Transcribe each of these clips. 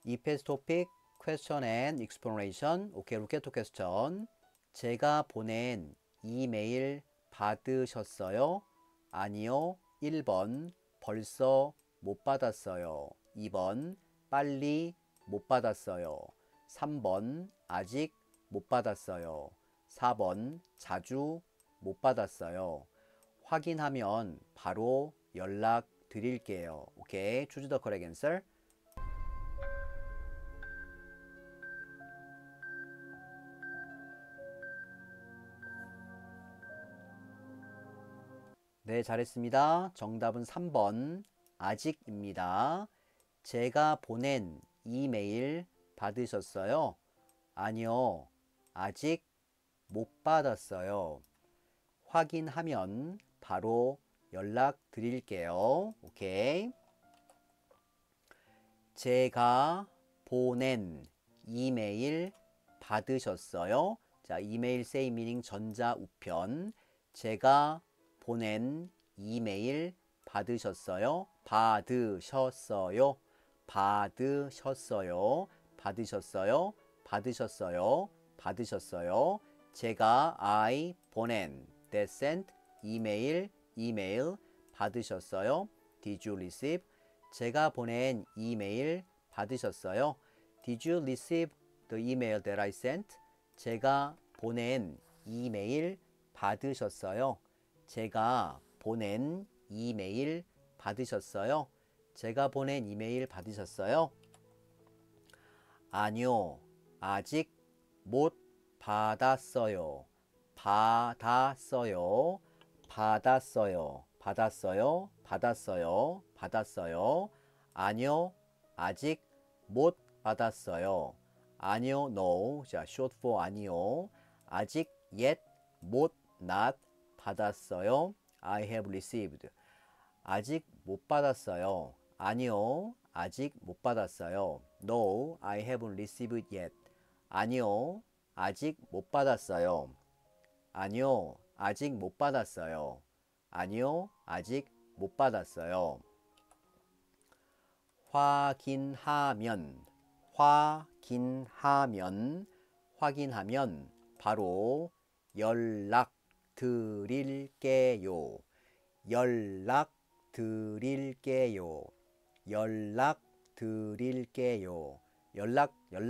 이 past topic question and explanation. 오케이, look at the question. 제가 보낸 이메일 받으셨어요? 아니요. 1번 벌써 못 받았어요. 2번 빨리 못 받았어요. 3번 아직 못 받았어요. 4번 자주 못 받았어요. 확인하면 바로 연락 드릴게요. 오케이, choose the correct answer. 네, 잘했습니다. 정답은 3번 아직입니다. 제가 보낸 이메일 받으셨어요? 아니요. 아직 못 받았어요. 확인하면 바로 연락 드릴게요. 오케이. 제가 보낸 이메일 받으셨어요? 자, 이메일 say meaning 전자 우편. 제가 보낸 이메일 받으셨어요? 받으셨어요? 받으셨어요? 받으셨어요? 받으셨어요? 받으셨어요? 제가 I 보낸 that sent 이메일 받으셨어요? Did you receive? 제가 보낸 이메일 받으셨어요? Did you receive the email that I sent? 제가 보낸 이메일 받으셨어요? 제가 보낸 이메일 받으셨어요? 제가 보낸 이메일 받으셨어요? 아니요. 아직 못 받았어요. 받았어요. 받았어요. 받았어요. 받았어요. 받았어요. 아니요. 아직 못 받았어요. 아니요. No. 자, short for 아니요. 아직 yet 못 not 받았어요. I have received. 아직 못 받았어요. 아니요. 아직 못 받았어요. No, I haven't received yet. 아니요. 아직 못 받았어요. 아니요. 아직 못 받았어요. 아니요. 아직 못 받았어요. 확인하면 바로 연락 드릴게요. 연락 드릴게요. 연락 드릴게요. 연락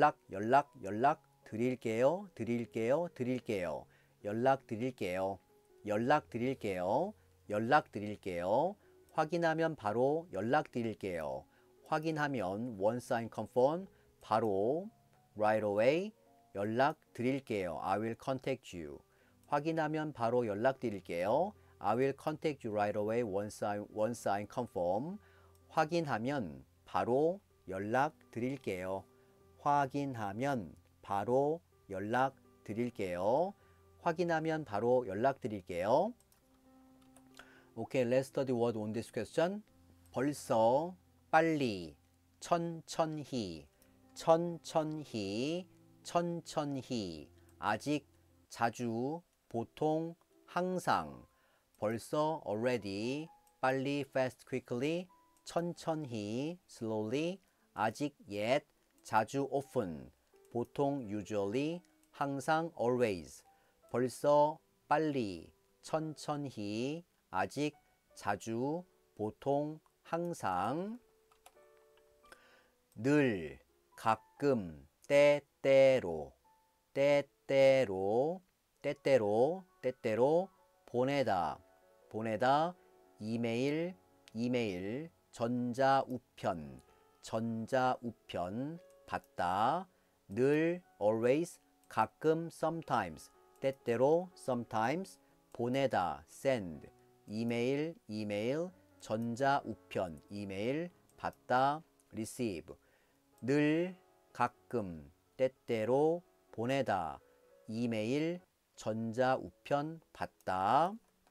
드릴게요. 드릴게요. 연락 드릴게요. 연락 드릴게요. 연락 드릴게요. 확인하면 바로 연락 드릴게요. 확인하면 once I confirm 바로 right away 연락 드릴게요. I will contact you. 확인하면 바로 연락 드릴게요. I will contact you right away once I confirm. 확인하면 바로 연락 드릴게요. 확인하면 바로 연락 드릴게요. 확인하면 바로 연락 드릴게요. Okay, let's study word on this question. 벌써, 빨리, 천천히, 아직, 자주, 보통, 항상. 벌써, already, 빨리, fast, quickly, 천천히, slowly, 아직, yet, 자주, often, 보통, usually, 항상, always. 벌써, 빨리, 천천히, 아직, 자주, 보통, 항상. 늘, 가끔, 때때로, 보내다, 이메일, 전자우편, 받다, 늘, always, 가끔, sometimes, 때때로, sometimes, 보내다, send, 이메일, 전자우편, 받다, receive, 늘, 가끔, 때때로, 보내다, 이메일, 전자우편, 받다.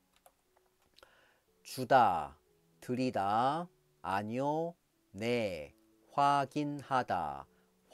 주다, 드리다, 아니요, 네, 확인하다,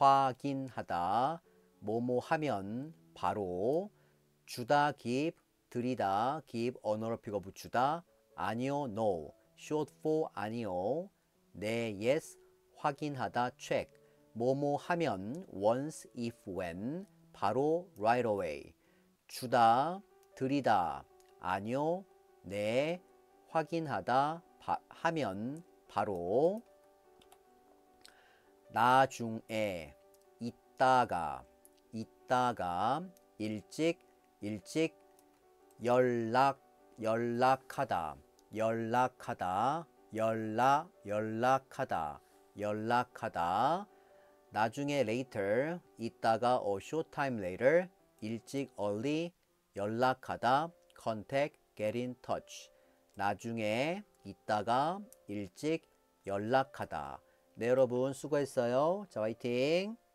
뭐뭐 하면, 바로, 주다, give, 드리다, give, 언어로 픽업 주다, 아니요, no, short for 아니요, 네, yes, 확인하다, check, 뭐뭐 하면 once, if, when 바로 right away. 주다, 드리다, 아니요, 네, 확인하다, 하면 바로. 나중에, 있다가, 일찍, 연락하다, 연락하다. 나중에 later, 있다가 a short time later, 일찍 early, 연락하다, contact, get in touch. 나중에, 있다가, 일찍, 연락하다. 네, 여러분 수고했어요. 자, 화이팅!